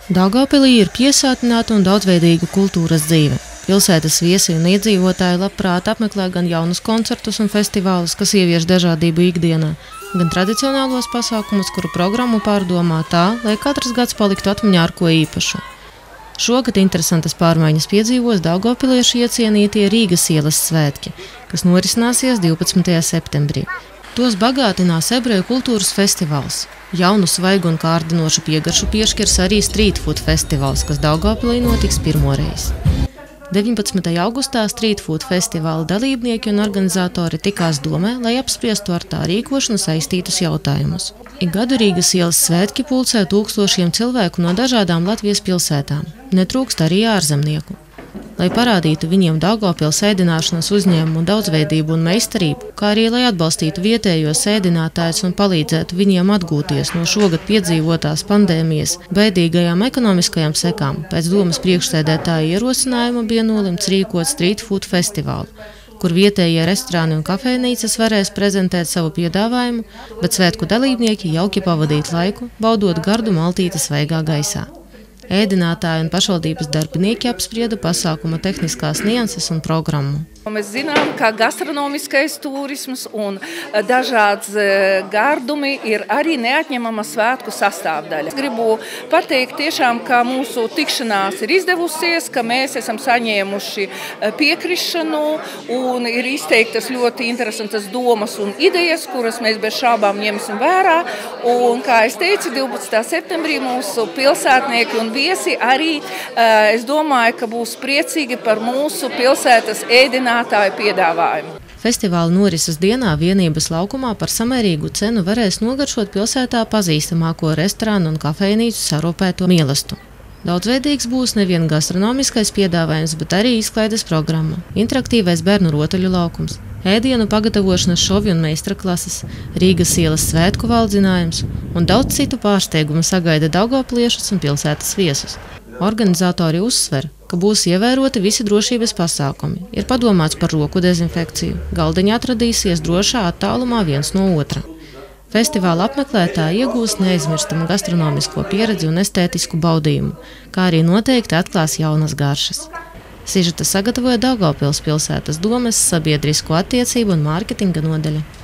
Daugavpilī ir piesātināta un daudzveidīga kultūras dzīve. Pilsētas viesi un iedzīvotāji labprāt apmeklē gan jaunus koncertus un festivālus, kas ievieš dažādību ikdienā, gan tradicionālos pasākumus, kuru programmu pārdomā tā, lai katrs gads paliktu atmiņā ar ko īpašu. Šogad interesantas pārmaiņas piedzīvos daugavpiliešu iecienītie Rīgas ielas svētki, kas norisināsies 12. septembrī. Tos bagātinās ebreju kultūras festivāls. Jaunu, svaigu un kārdinošu piegaršu piešķirs arī Street Food festivāls, kas Daugavpilī notiks pirmoreiz. 19. augustā Street Food festivāla dalībnieki un organizatori tikās domē, lai apspriestu ar tā rīkošanu saistītus jautājumus. Ik gadu Rīgas ielas svētki pulcē tūkstošiem cilvēku no dažādām Latvijas pilsētām. Netrūkst arī ārzemnieku. Lai parādītu viņiem Daugavpils ēdināšanas uzņēmumu daudzveidību un meistarību, kā arī lai atbalstītu vietējos ēdinātājus un palīdzētu viņiem atgūties no šogad piedzīvotās pandēmijas bēdīgajām ekonomiskajām sekām, pēc domas priekšsēdētāja ierosinājuma bija nolemts rīkot Street Food festivālu, kur vietējie restorāni un kafejnīcas varēs prezentēt savu piedāvājumu, bet svētku dalībnieki jauki pavadīt laiku, baudot gardu maltīti svaigā gaisā. Ēdinātāji un pašvaldības darbinieki apsprieda pasākuma tehniskās nianses un programmu. Mēs zinām, ka gastronomiskais turisms un dažāds gardumi ir arī neatņemama svētku sastāvdaļa. Es gribu pateikt tiešām, ka mūsu tikšanās ir izdevusies, ka mēs esam saņēmuši piekrišanu un ir izteiktas ļoti interesantas domas un idejas, kuras mēs bez šābām ņemsim vērā. Un, kā es teicu, 12. septembrī mūsu pilsētnieki un viesi arī, es domāju, ka būs priecīgi par mūsu pilsētas ēdinātāju piedāvājumu. Festivāla norises dienā Vienības laukumā par samērīgu cenu varēs nogaršot pilsētā pazīstamāko restorānu un kafejnīcu sarūpēto mielastu. Daudzveidīgs būs nevien gastronomiskais piedāvājums, bet arī izklaides programma, interaktīvais bērnu rotaļu laukums, ēdienu pagatavošanas šovi un meistarklases, Rīgas ielas svētku valdzinājums un daudz citu pārsteigumu sagaida daugavpiliešus un pilsētas viesus. Organizatori uzsver, ka būs ievēroti visi drošības pasākumi, ir padomāts par roku dezinfekciju, galdiņi atradīsies drošā attālumā viens no otra. Festivāla apmeklētāji iegūs neaizmirstamu gastronomisko pieredzi un estētisku baudījumu, kā arī noteikti atklās jaunas garšas. Sižeta sagatavoja Daugavpils pilsētas domes sabiedrisko attiecību un mārketinga nodaļa.